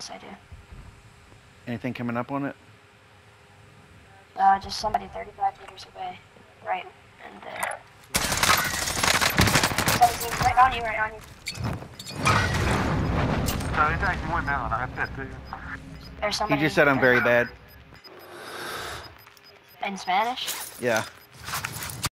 Yes, I do. Anything coming up on it? Just somebody 35 meters away. Right in there. 17, right on you, right on you. So it's actually one down. I have that too. There's somebody. He just said I'm very bad. In Spanish? Yeah.